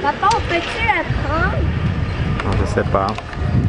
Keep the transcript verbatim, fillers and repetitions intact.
Papa, on peut-tu la prendre? Non, je sais pas.